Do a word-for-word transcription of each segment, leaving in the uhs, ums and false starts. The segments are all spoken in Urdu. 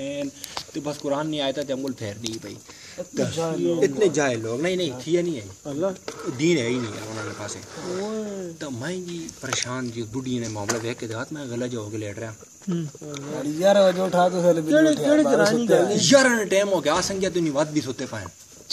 تو بس قرآن نہیں آیا تھا تو انگل پھیر دی بھائی اتنے جائے لوگ نہیں نہیں تھی نہیں ہے دین ہے ہی نہیں ہے انہوں نے پاس تو میں جی پریشان جی بڑھی نے معاملہ دیکھ کے دیکھا میں غلط جو ہو کے لیٹ رہا یار ٹائم ہو گیا سنگیا تو نہیں وات بھی سوتے پائیں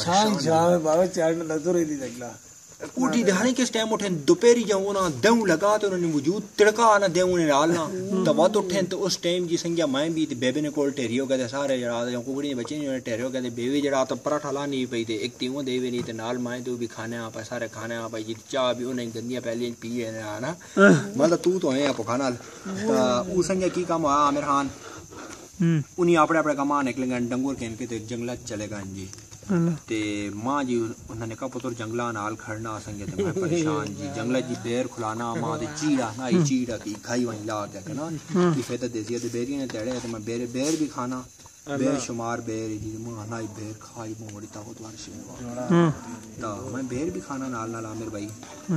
کوٹی دہانی کس ٹائم اٹھیں دوپہری جاؤں نا دیوں لگا تو انہوں نے وجود تڑکا آنا دیوں نے ڈالنا تو وات اٹھیں تو اس ٹائم جی سنگیا میں بھی بیبے نے کول ٹھہری ہو گئے سارے جڑا جاؤں کوکڑی نے بچے نے ٹھہرے ہو گئے بیوی جڑا تو پراٹھا لا نہیں پئی تھے ایک تیوں دے بھی نہیں تو نال مائیں تو بھی کھانے آ پائے سارے کھانے آ پائے جی چاہ بھی انہیں گندیاں پہلے پی ہے نا مطلب تو تو ہیں آپ کھانا وہ سنگیا کی کام ہوا عامر خان انہیں اپنے اپنے کام نکلیں گے ڈنگور کہن کے جنگلات چلے گا جی تے ماں جی انہوں نے کہا پتر جنگلہ نال کھڑنا سنگے تے میں پریشان جی جنگلہ جی بیر کھلانا ماں تے چیڑا نا ہی چیڑا کی کھائی وہیں لا کے کنا کی فیدہ دیسی تے بیریاں نے تیڑے تے میں بیر بیر بھی کھانا بیر شمار بیر جی ماں نا ہی بیر کھائی ماں بڑی طاقت وار شے تا میں بیر بھی کھانا نال نال عامر بھائی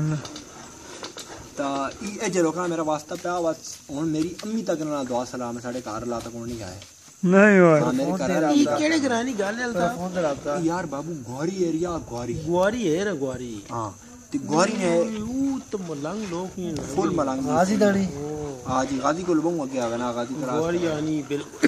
تا اے جے لوکاں میرا واسطہ پیا واس ہن میری امی تک نال دعا سلام ساڈے گھر اللہ تک نہیں آئے نہیں ہوئے کیڑے گرانی گل ہے یار بابو گواری ایریا گواری گواری ہے نا گواری ہاں تے گواری نے او تو ملنگ لوگ ہیں فل ملنگ غازی دانی ہاں جی غازی کو لبوں گیا نا غازی کرا گواری یعنی بالکل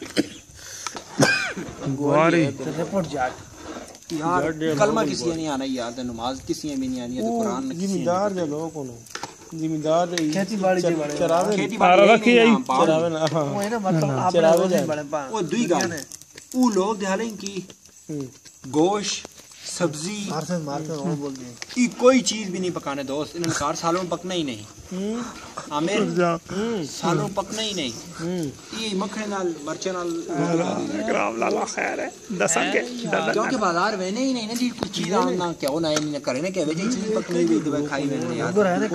گواری تے پٹ جاٹ یار کلمہ کسی نے نہیں آنا یار تے نماز کسی نے نہیں آنی ہے تے قرآن میں زمیندار دے لوگ ہوں زمیندار کھیتی باڑی جے بڑے چراوے کھیتی باڑی رکھی ہے چراوے نا وہ ہے نا مطلب چراوے جے بڑے پا او دوئی گل او لوگ دہالیں کی گوشت سبزی مارتے مارتے وہ بولتے ہیں ای کوئی چیز بھی نہیں پکانے دوست انہوں نے کار سالوں پکنا ہی نہیں عامر سالوں پکنا ہی نہیں یہ مکھنے نال مرچے نال کرام لالا خیر ہے دساں کے کیونکہ بازار وینے ہی نہیں نا جی کچھ چیز آنا کیا ہونا ہے نہیں کرے نا کہ وجہ چیز پکنی ہوئی دوائی کھائی وینے یاد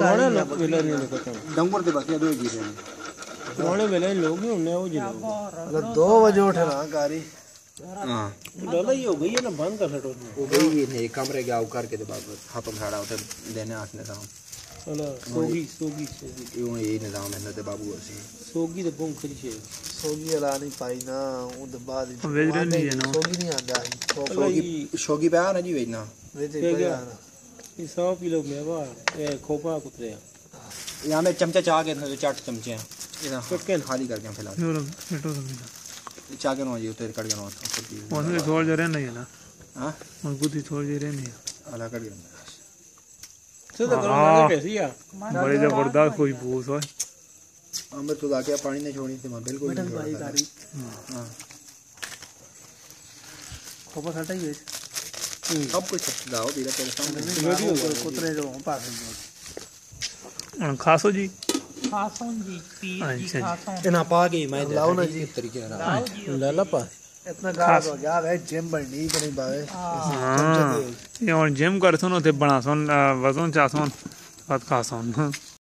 ڈنگر دے بس دو جی رہے پرانے ویلے لوگ ہی ہونے وہ جی اگر دو بجے اٹھے نا کاری ہاں ڈالا ہی ہو گئی ہے نا بند کر ہٹو ہو گئی ہے کمرے گیا کر کے بعد ختم چھاڑا ادھر دینے آس نظام سوگی سوگی سوگی یوں یہ نظام ہے تے بابو اسی سوگی تے بون کھڑی ہے سوگی والا نہیں پائی نا اون دے بعد سوگی نہیں آندا سوگی شوگی پہ نا جی وینا یہ سو کلو میوا اے کھوپا کترے یہاں میں چمچہ چاہ کے چٹ چمچے ہیں ادھر خالی کر کے فی الحال چاہ کے نو جی تے کٹ کے نو اس میں تھوڑ جا رہنا ہے نا ہاں مضبوط ہی تھوڑ جا رہنا ہے الا کٹ کے سیدھا کرو مارے کیسی ہے بڑی زبردست کوئی بوس ہے ہم تو دا کے پانی نے چھوڑی تے میں بالکل نہیں بھائی گاڑی ہاں کھوپا کھٹا ہی ہے سب کچھ داو دیرا تیرے سامنے ویڈیو کترے جو پاس خاصو جی خاصوں جی پی جی خاصوں انہاں پا کے میں لاؤ نا جی طریقے نال لالا پا اتنا گاس ہو گیا ہے جم بڑنی نہیں باوے ہاں یہ جم کر سن تے بنا سن وزن چا سن بات خاصوں